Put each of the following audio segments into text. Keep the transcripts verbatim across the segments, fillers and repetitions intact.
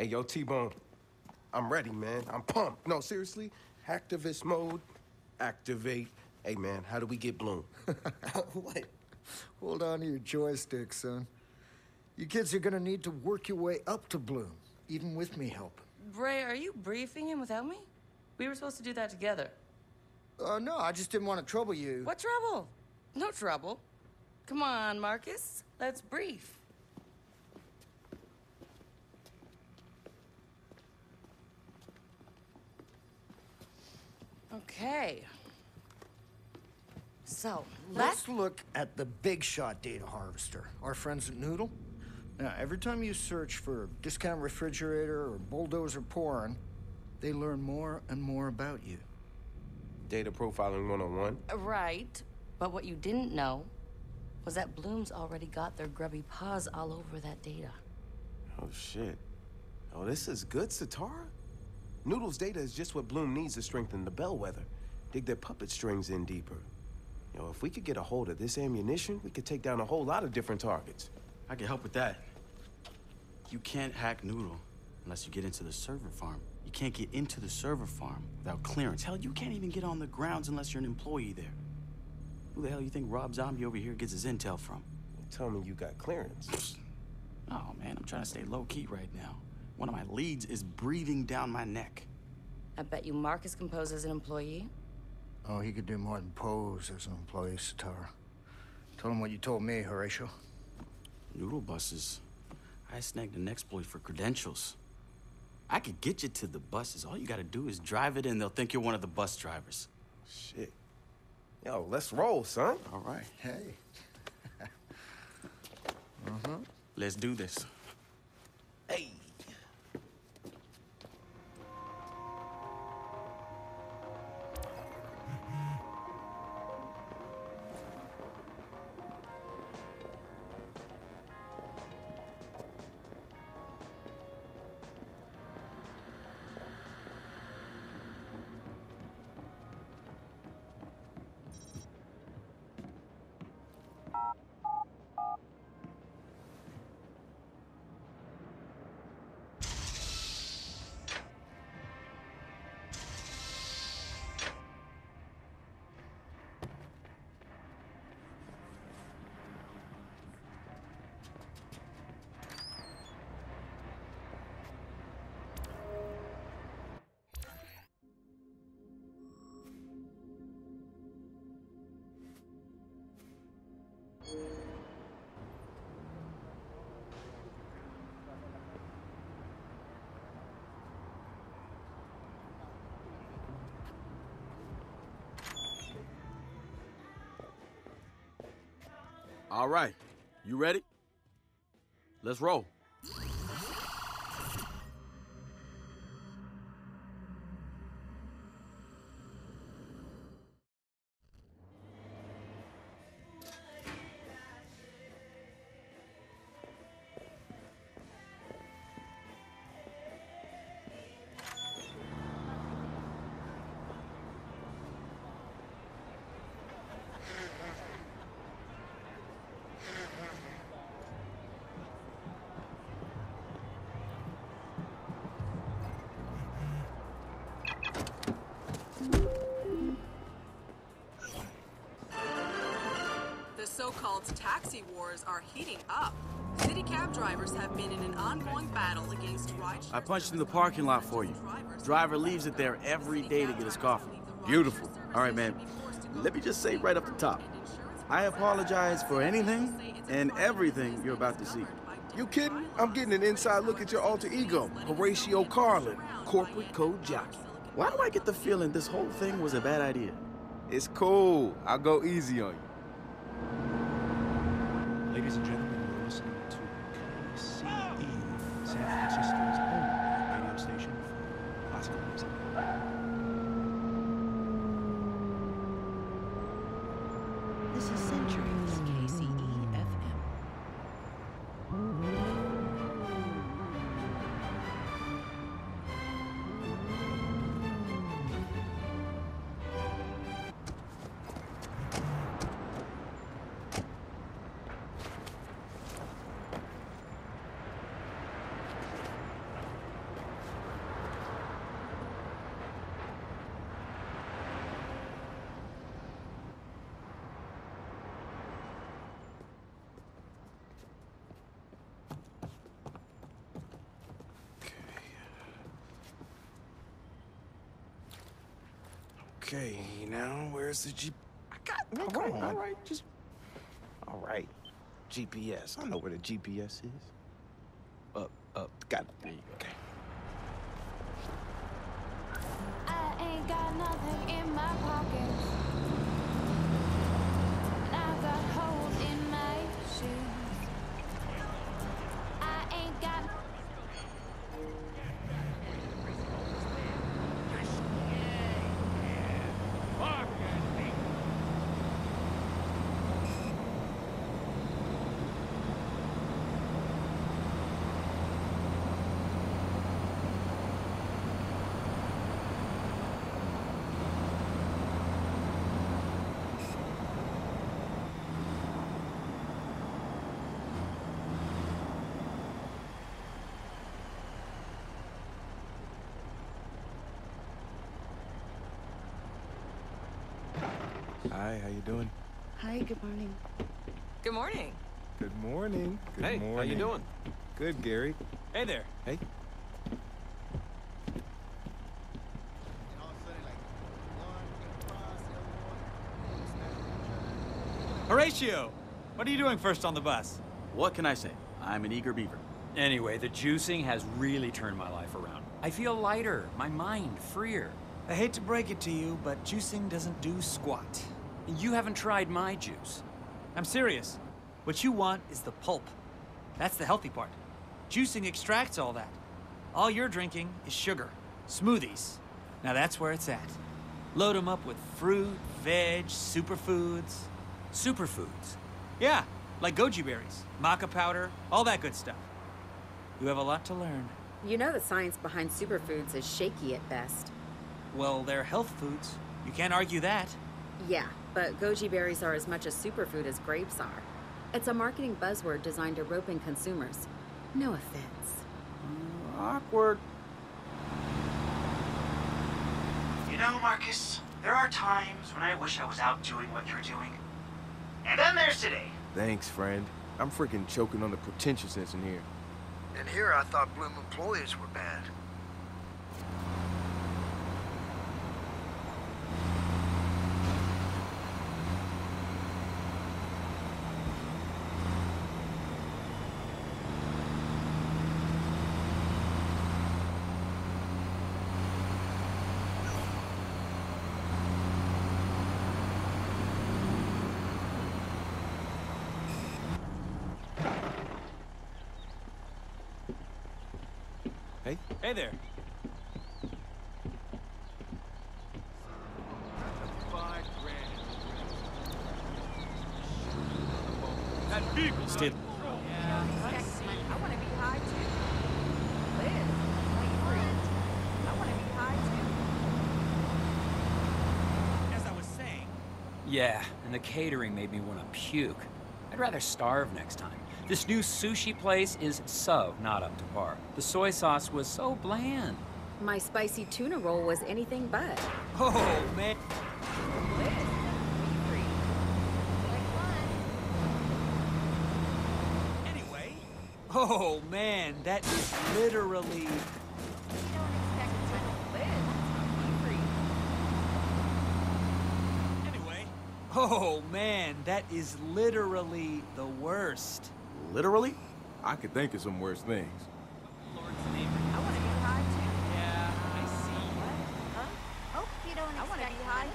Hey, yo, T-Bone, I'm ready, man. I'm pumped. No, seriously, hacktivist mode, activate. Hey, man, how do we get Bloom? What? Hold on to your joystick, son. You kids are gonna need to work your way up to Bloom, even with me helping. Bray, are you briefing him without me? We were supposed to do that together. Uh, no, I just didn't want to trouble you. What trouble? No trouble. Come on, Marcus. Let's brief. Okay. So, let's look at the big shot data harvester, our friends at Noodle. Now, every time you search for discount refrigerator or bulldozer porn, they learn more and more about you. Data profiling one oh one? Right. But what you didn't know was that Bloom's already got their grubby paws all over that data. Oh, shit. Oh, this is good, Sitara. Noodle's data is just what Bloom needs to strengthen the bellwether. Dig their puppet strings in deeper. You know, if we could get a hold of this ammunition, we could take down a whole lot of different targets. I can help with that. You can't hack Noodle unless you get into the server farm. You can't get into the server farm without clearance. Hell, you can't even get on the grounds unless you're an employee there. Who the hell you think Rob Zombie over here gets his intel from? Tell me you got clearance. Oh, man, I'm trying to stay low-key right now. One of my leads is breathing down my neck. I bet you Marcus can pose as an employee. Oh, he could do more than pose as an employee, Sitara. Tell him what you told me, Horatio. Noodle buses. I snagged an exploit for credentials. I could get you to the buses. All you gotta do is drive it and they'll think you're one of the bus drivers. Shit. Yo, let's roll, son. All right. Hey. Uh-huh. Let's do this. Hey. All right. You ready? Let's roll. The so-called taxi wars are heating up. City cab drivers have been in an ongoing battle against rideshare. I punched in the parking lot for you. Driver leaves it there every day to get his coffee. Beautiful. All right, man. Let me just say right up the top, I apologize for anything and everything you're about to see. You kidding? I'm getting an inside look at your alter ego, Horatio Carlin, corporate code jockey. Why do I get the feeling this whole thing was a bad idea? It's cool. I'll go easy on you. Ladies and gentlemen, you're listening to K C E, San Francisco's only radio station for classical music. This is Centuries K C E F M. Okay, now where's the G... I got... All right, all right, just... All right. G P S. I know where the G P S is. Up, up. Got it. There you go. Okay. I ain't got nothing in my pockets. And I've got holes in my shoes. I ain't got... Hi, how you doing? Hi, good morning. Good morning. Good morning. Good Hey, morning. how you doing? Good, Gary. Hey there. Hey. Horatio! What are you doing first on the bus? What can I say? I'm an eager beaver. Anyway, the juicing has really turned my life around. I feel lighter, my mind freer. I hate to break it to you, but juicing doesn't do squat. And you haven't tried my juice. I'm serious. What you want is the pulp. That's the healthy part. Juicing extracts all that. All you're drinking is sugar. Smoothies. Now that's where it's at. Load them up with fruit, veg, superfoods. Superfoods? Yeah, like goji berries, maca powder, all that good stuff. You have a lot to learn. You know the science behind superfoods is shaky at best. Well, they're health foods. You can't argue that. Yeah, but goji berries are as much a superfood as grapes are. It's a marketing buzzword designed to rope in consumers. No offense. Awkward. You know, Marcus, there are times when I wish I was out doing what you're doing. And then there's today. Thanks, friend. I'm freaking choking on the pretentiousness in here. And here I thought Bloom employees were bad. Hey? Hey there. That beagle stayed. I want to be high too. Liz, are you free? I want to be high too. As I was saying. Yeah, and the catering made me want to puke. I'd rather starve next time. This new sushi place is so not up to par. The soy sauce was so bland. My spicy tuna roll was anything but. Oh, man. Liz, are you free? Anyway. Oh, man, that is literally... You don't expect to. Liz, are you free? Anyway. Oh, man, that is literally the worst. Literally? I could think of some worse things. Lord's name. I want to be high too. Yeah, I see. What? Huh? Hope you don't I want to expect be high much.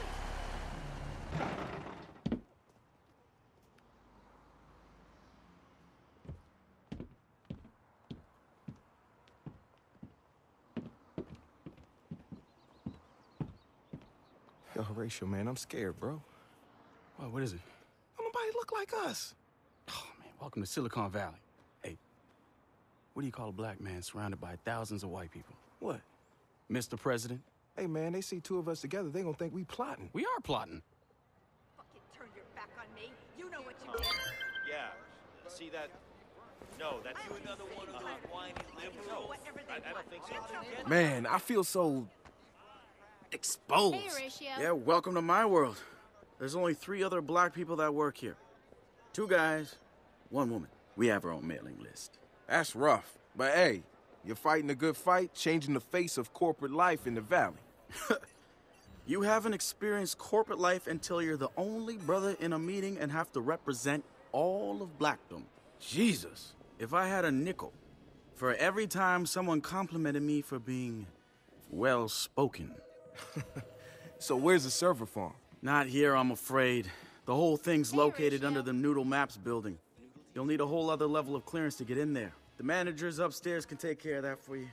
Yo, Horatio, man, I'm scared, bro. What, what is it? Don't nobody look like us. Oh, man, welcome to Silicon Valley. Hey, what do you call a black man surrounded by thousands of white people? What? Mister President? Hey, man, they see two of us together, they gonna think we plotting. We are plotting. Fucking turn your back on me. You know what you did. Yeah. See that? No, that's you another one of those whiny liberals. Whatever they I, I want. don't think so. Man, I feel so... exposed. Hey, Horatio. Yeah, welcome to my world. There's only three other black people that work here. Two guys, one woman. We have our own mailing list. That's rough. But hey, you're fighting a good fight, changing the face of corporate life in the valley. You haven't experienced corporate life until you're the only brother in a meeting and have to represent all of Blackdom. Jesus. If I had a nickel for every time someone complimented me for being well-spoken. So where's the server farm? Not here, I'm afraid. The whole thing's located under the Noodle Maps building. You'll need a whole other level of clearance to get in there. The managers upstairs can take care of that for you.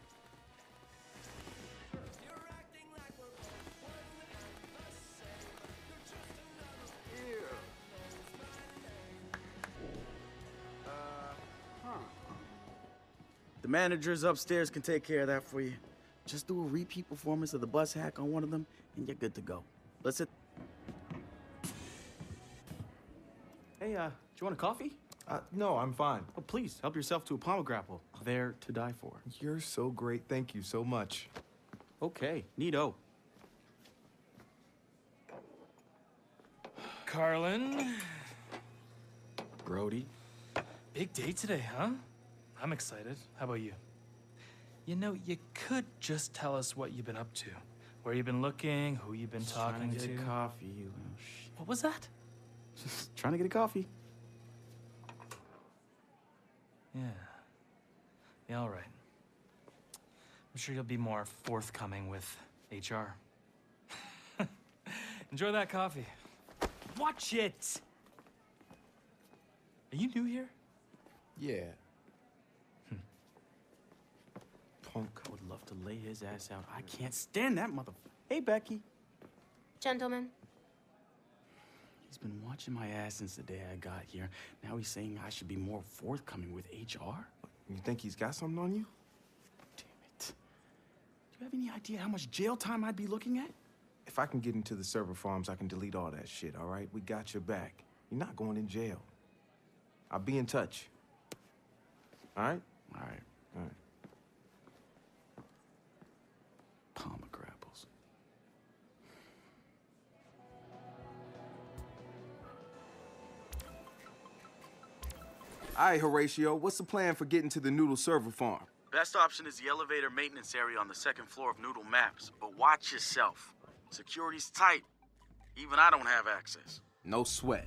The managers upstairs can take care of that for you. Just do a repeat performance of the bus hack on one of them, and you're good to go. Let's it. Hey, uh, do you want a coffee? Uh, no, I'm fine. Oh, please, help yourself to a Palma Grapple. They're to die for. You're so great. Thank you so much. Okay, neato. Carlin. Brody. Big day today, huh? I'm excited. How about you? You know, you could just tell us what you've been up to. Where you've been looking, who you've been Just talking trying to. to. Get a coffee. You know, sh- What was that? Just trying to get a coffee. Yeah. Yeah, all right. I'm sure you'll be more forthcoming with H R. Enjoy that coffee. Watch it! Are you new here? Yeah. Punk would love to lay his ass out. I can't stand that mother. Hey, Becky. Gentlemen. He's been watching my ass since the day I got here. Now he's saying I should be more forthcoming with H R? You think he's got something on you? Damn it. Do you have any idea how much jail time I'd be looking at? If I can get into the server farms, I can delete all that shit, all right? We got your back. You're not going in jail. I'll be in touch. All right? All right. All right. Palma Grapples. All right, Horatio, what's the plan for getting to the Noodle server farm? Best option is the elevator maintenance area on the second floor of Noodle Maps. But watch yourself. Security's tight. Even I don't have access. No sweat.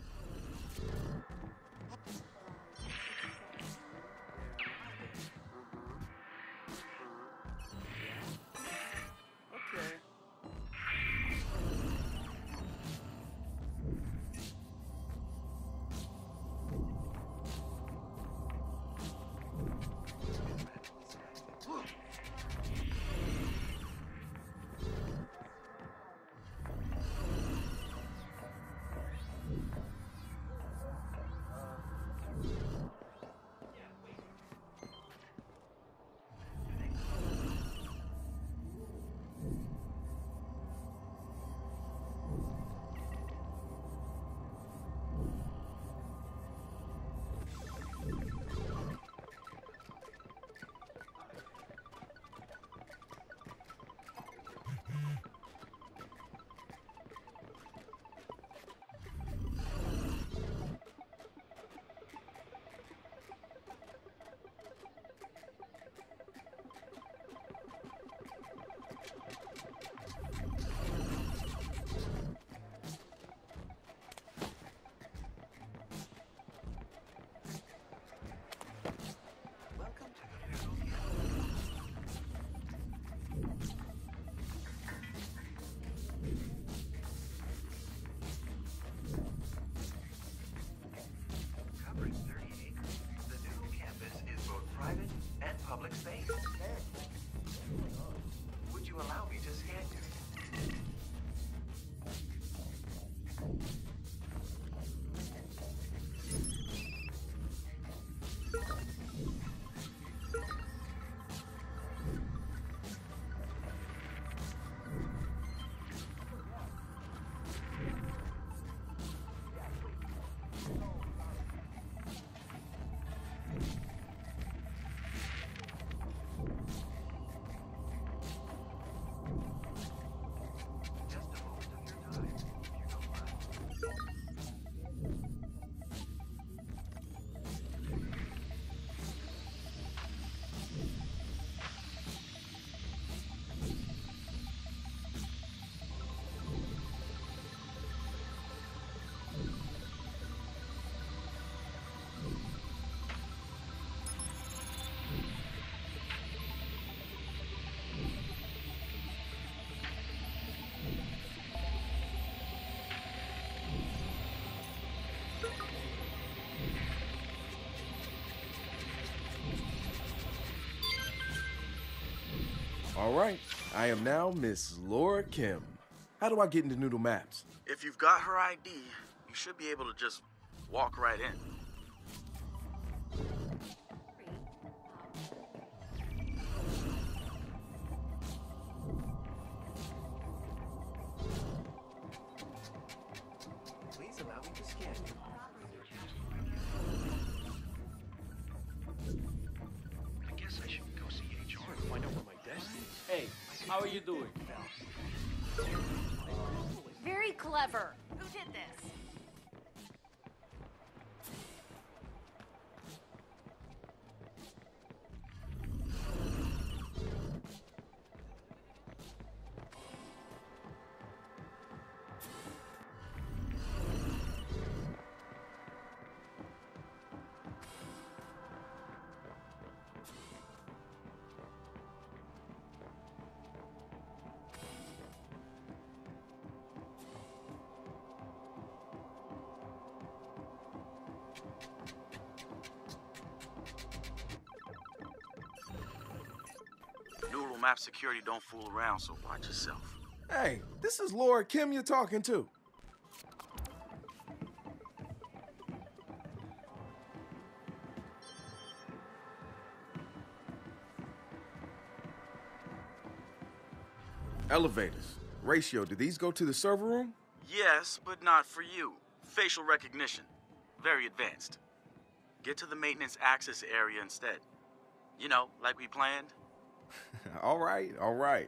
All right, I am now Miss Laura Kim. How do I get into Noodle Maps? If you've got her I D, you should be able to just walk right in. Please allow me to scan you. I guess I should go see H R and find out where my desk is. Hey, how are you doing? Very clever. Who did this? Noodle Map security don't fool around, so watch yourself. Hey, this is Laura Kim you're talking to. Elevators. Ratio, do these go to the server room? Yes, but not for you. Facial recognition. Very advanced. Get to the maintenance access area instead. You know, like we planned. All right, all right.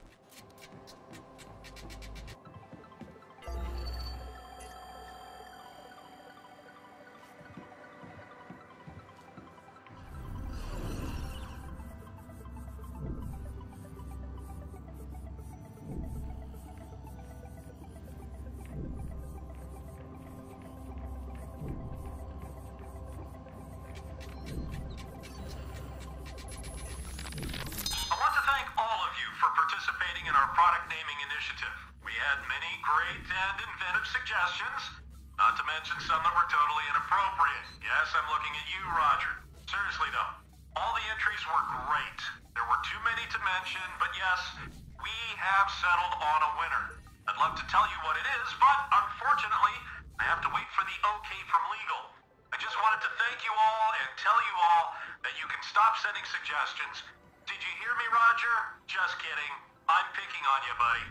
Suggestions, not to mention some that were totally inappropriate. Yes, I'm looking at you, Roger. Seriously, though, all the entries were great. There were too many to mention, but yes, we have settled on a winner. I'd love to tell you what it is, but unfortunately, I have to wait for the okay from legal. I just wanted to thank you all and tell you all that you can stop sending suggestions. Did you hear me, Roger? Just kidding. I'm picking on you, buddy.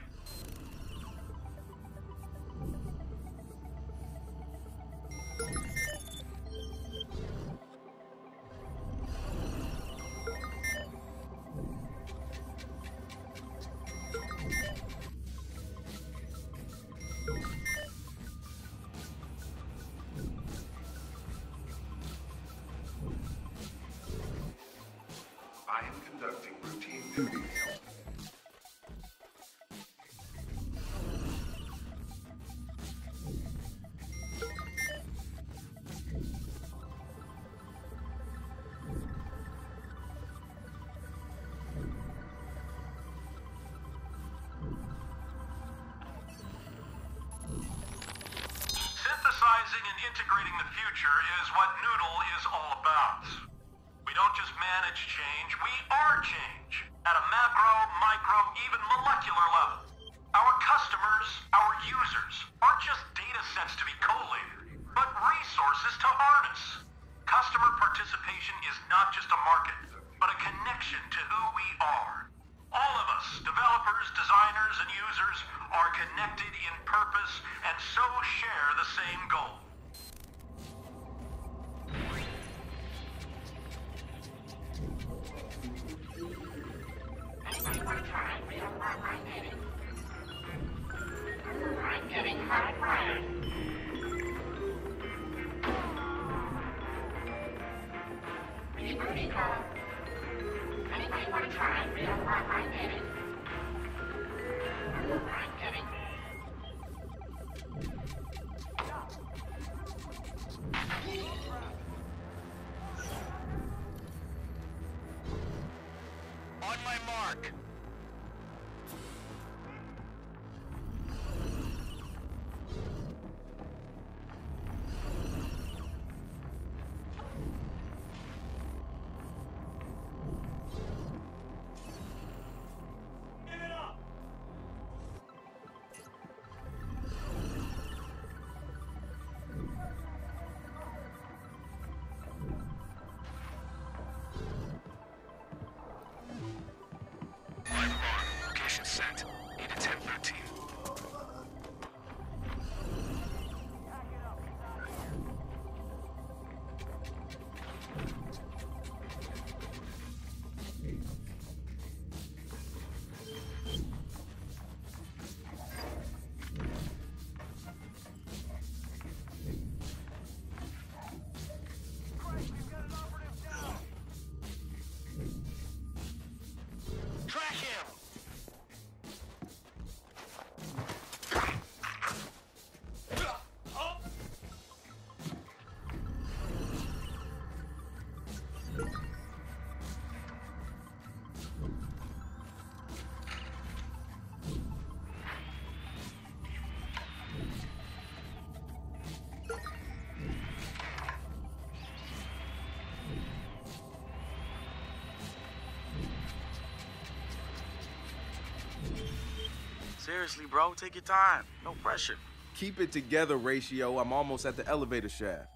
I am conducting routine duty. Synthesizing and integrating the future is what Noodle is all about. We don't just manage change, we are change. At a macro, micro, even molecular level. Our customers, our users, aren't just data sets to be collated, but resources to harness. Customer participation is not just a market, but a connection to who we are. All of us, developers, designers, and users, are connected in purpose and so share the same goal. I'm getting hot fire. Booty call. Anybody want to try real hot right minute? I'm getting. On my mark. percent. Need a ten thirteen. Track him! Seriously, bro, take your time. No pressure. Keep it together, Ratio. I'm almost at the elevator shaft.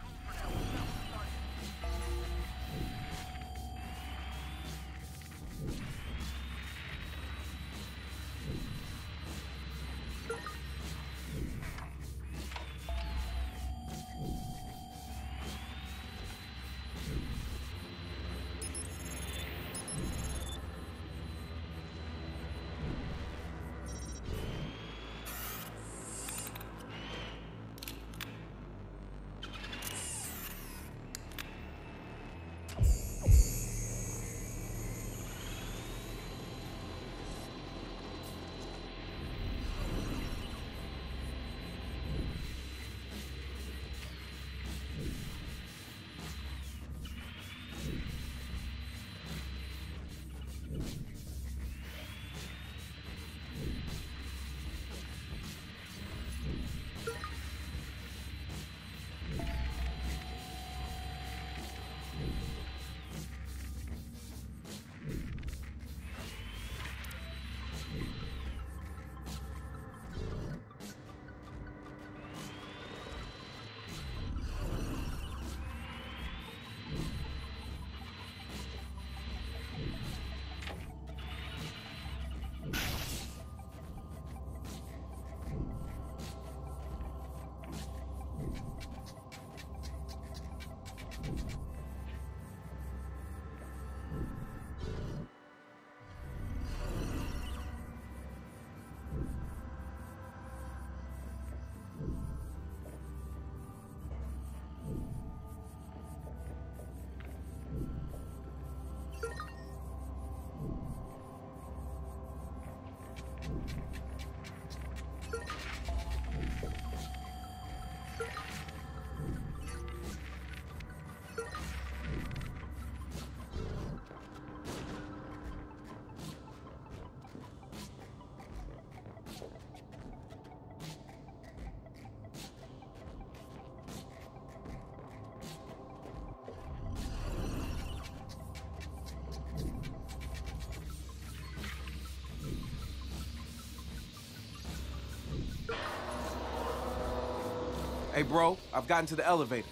Hey, bro, I've gotten to the elevator.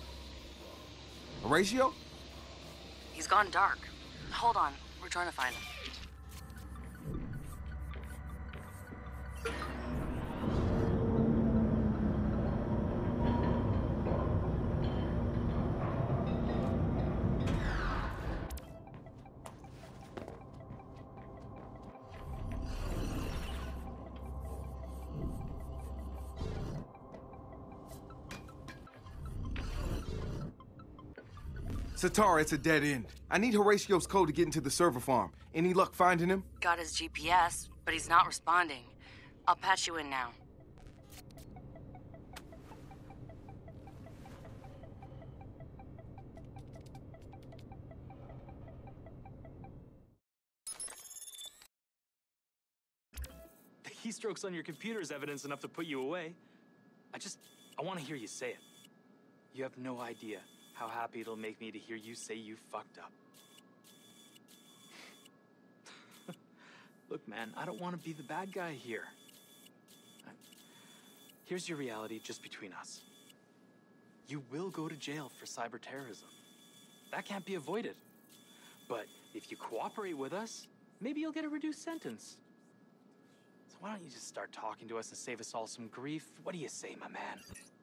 Horatio? He's gone dark. Hold on, we're trying to find him. Satara, it's a dead end. I need Horatio's code to get into the server farm. Any luck finding him? Got his G P S, but he's not responding. I'll patch you in now. The keystrokes on your computer is evidence enough to put you away. I just, I want to hear you say it. You have no idea how happy it'll make me to hear you say you fucked up. Look, man, I don't want to be the bad guy here. Here's your reality just between us. You will go to jail for cyber terrorism. That can't be avoided. But if you cooperate with us, maybe you'll get a reduced sentence. Why don't you just start talking to us and save us all some grief? What do you say, my man?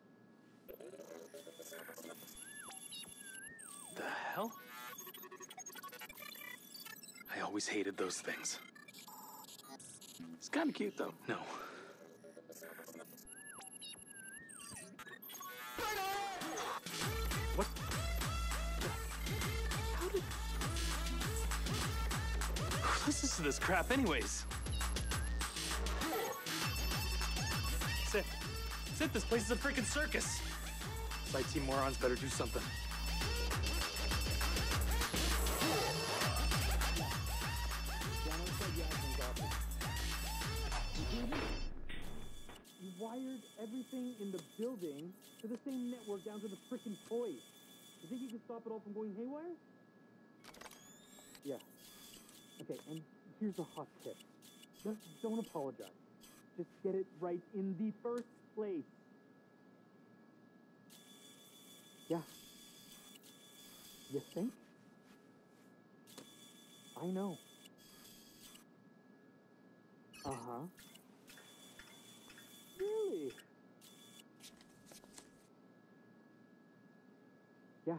The hell? I always hated those things. It's kind of cute, though. No. What? How did... Who listens to this crap anyways? Sit. Sit, this place is a freaking circus. Sightsee morons better do something. You wired everything in the building to the same network down to the freaking toys. You think you can stop it all from going haywire? Yeah. Okay, and here's a hot tip. Just don't apologize. Just get it right in the first place. Yeah. You think? I know. Uh-huh. Really? Yeah.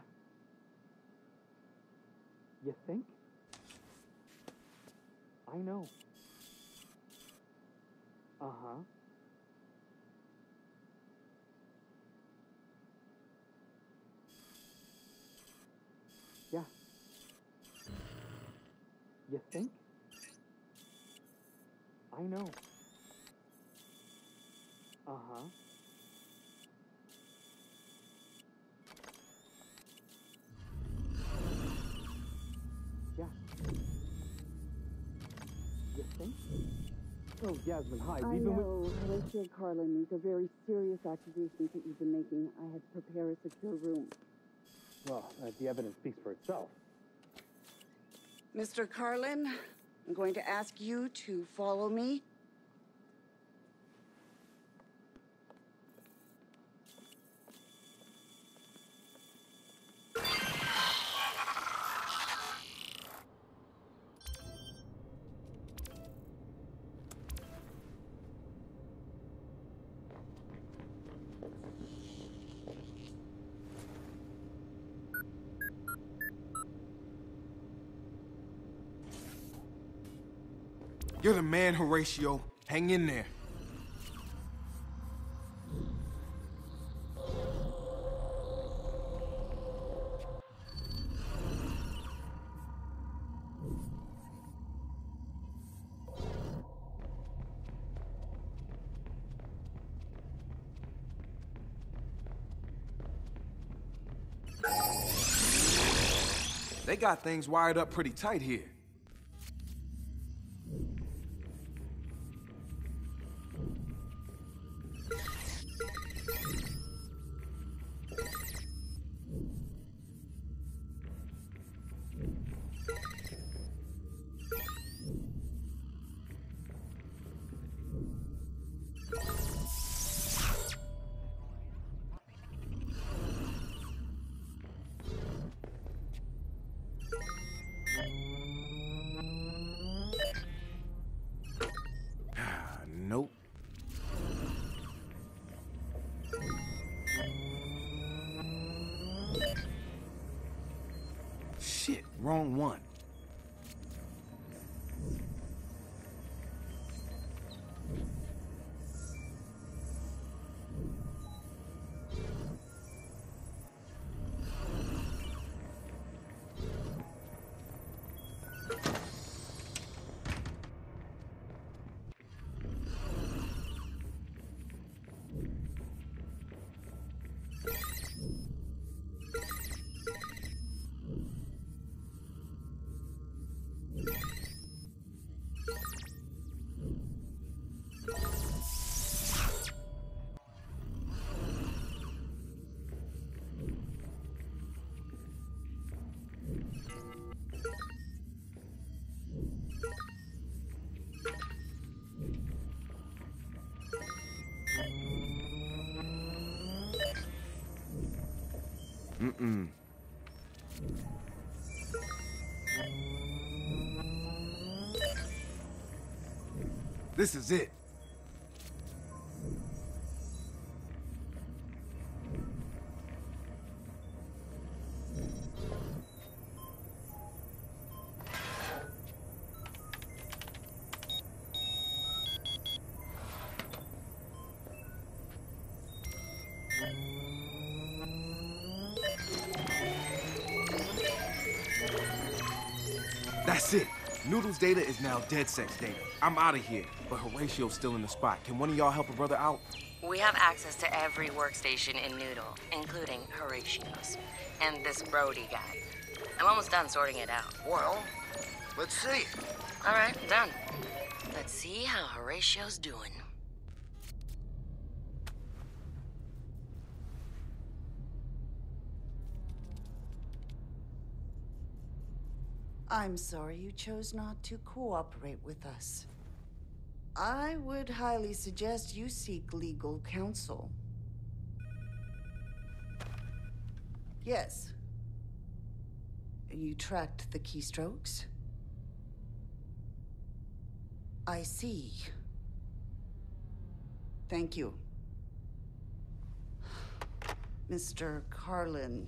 You think? I know. Uh-huh. Yeah. You think? I know. Uh-huh. Yeah. You think? Oh, Jasmine, hi. I We've been know, Horatio Carlin. These are very serious accusations that you've been making. I had to prepare a secure room. Well, uh, the evidence speaks for itself. Mister Carlin, I'm going to ask you to follow me. You're the man, Horatio. Hang in there. They got things wired up pretty tight here. Nope. Shit, wrong one. Mm-mm. This is it. Sick. Noodle's data is now dead sex data. I'm out of here, but Horatio's still in the spot. Can one of y'all help a brother out? We have access to every workstation in Noodle, including Horatio's. And this Brody guy. I'm almost done sorting it out. Well, let's see. All right, done. Let's see how Horatio's doing. I'm sorry you chose not to cooperate with us. I would highly suggest you seek legal counsel. Yes. You tracked the keystrokes? I see. Thank you. Mister Carlin,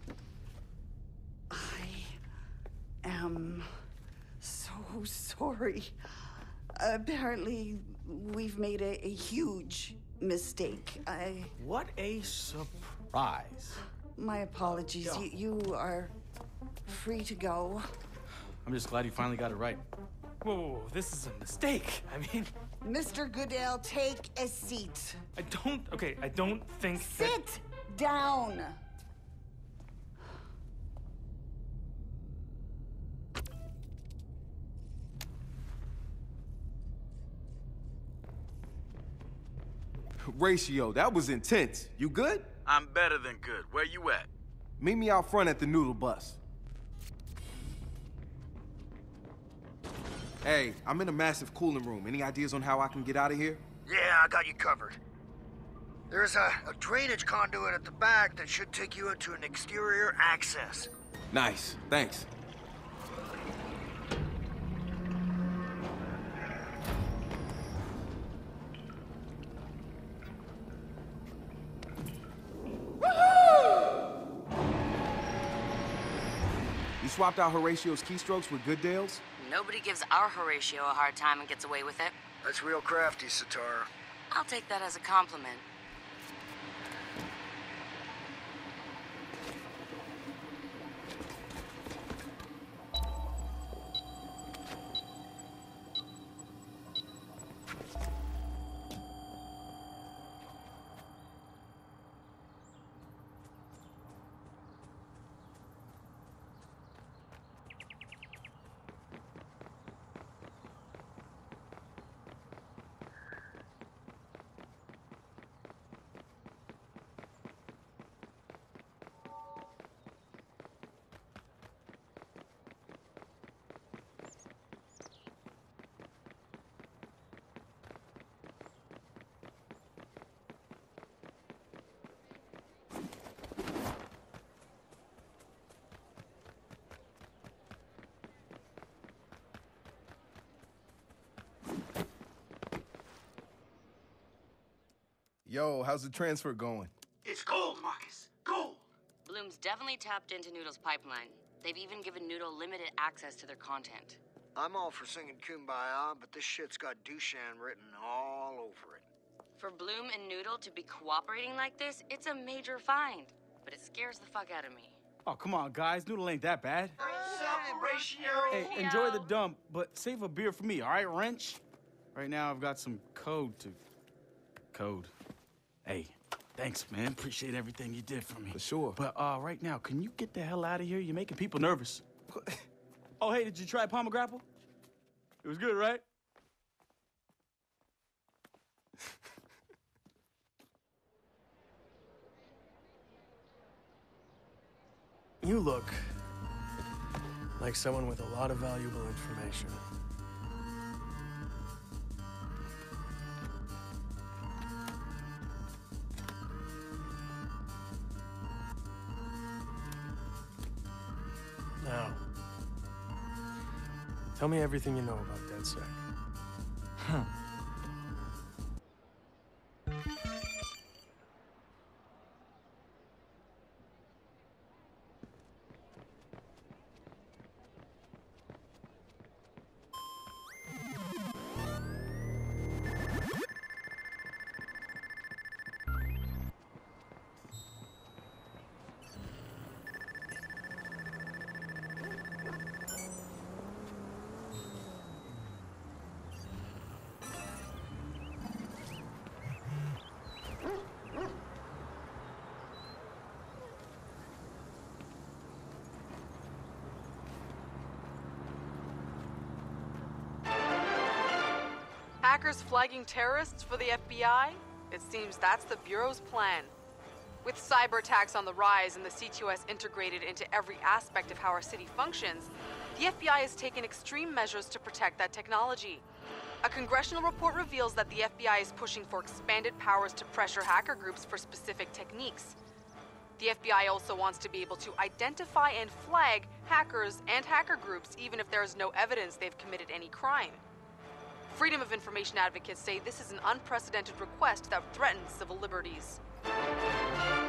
I am so sorry. Apparently, we've made a, a huge mistake. I... What a surprise. My apologies. You, you are free to go. I'm just glad you finally got it right. Whoa, whoa, whoa, this is a mistake. I mean... Mister Goodale, take a seat. I don't... Okay, I don't think Sit that... down. Horatio, that was intense. You good? I'm better than good. Where you at? Meet me out front at the Noodle bus. Hey, I'm in a massive cooling room. Any ideas on how I can get out of here? Yeah, I got you covered. There's a, a drainage conduit at the back that should take you into an exterior access. Nice, thanks. You swapped out Horatio's keystrokes with Goodale's? Nobody gives our Horatio a hard time and gets away with it. That's real crafty, Sitara. I'll take that as a compliment. Yo, how's the transfer going? It's gold, Marcus. Gold. Bloom's definitely tapped into Noodle's pipeline. They've even given Noodle limited access to their content. I'm all for singing Kumbaya, but this shit's got Dushan written all over it. For Bloom and Noodle to be cooperating like this, it's a major find. But it scares the fuck out of me. Oh, come on, guys. Noodle ain't that bad. Horatio. Hey, enjoy the dump, but save a beer for me, all right, Wrench? Right now, I've got some code to... Code. Hey, thanks, man. Appreciate everything you did for me. For sure. But uh, right now, can you get the hell out of here? You're making people nervous. Oh, hey, did you try Palmer Grapple? It was good, right? You look like someone with a lot of valuable information. Now, tell me everything you know about DedSec. Huh. Hackers flagging terrorists for the F B I? It seems that's the Bureau's plan. With cyber attacks on the rise and the C T O S integrated into every aspect of how our city functions, the F B I has taken extreme measures to protect that technology. A congressional report reveals that the F B I is pushing for expanded powers to pressure hacker groups for specific techniques. The F B I also wants to be able to identify and flag hackers and hacker groups even if there is no evidence they've committed any crime. Freedom of information advocates say this is an unprecedented request that threatens civil liberties.